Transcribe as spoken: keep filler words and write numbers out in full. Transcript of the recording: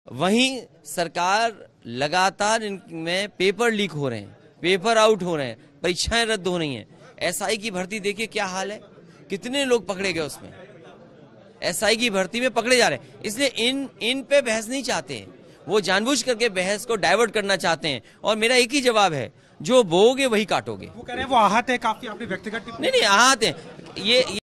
वहीं सरकार लगातार इनमें पेपर लीक हो रहे हैं, पेपर आउट हो रहे हैं, परीक्षाएं रद्द हो रही हैं। एसआई की भर्ती देखिए क्या हाल है, कितने लोग पकड़े गए उसमें, एसआई की भर्ती में पकड़े जा रहे हैं। इसलिए इन इन पे बहस नहीं चाहते हैं, वो जानबूझ करके बहस को डाइवर्ट करना चाहते हैं। और मेरा एक ही जवाब है, जो बोओगे वही काटोगे। वो कह रहे हैं वो आहत है काफी, आपने व्यक्तिगत नहीं नहीं आहत है ये, ये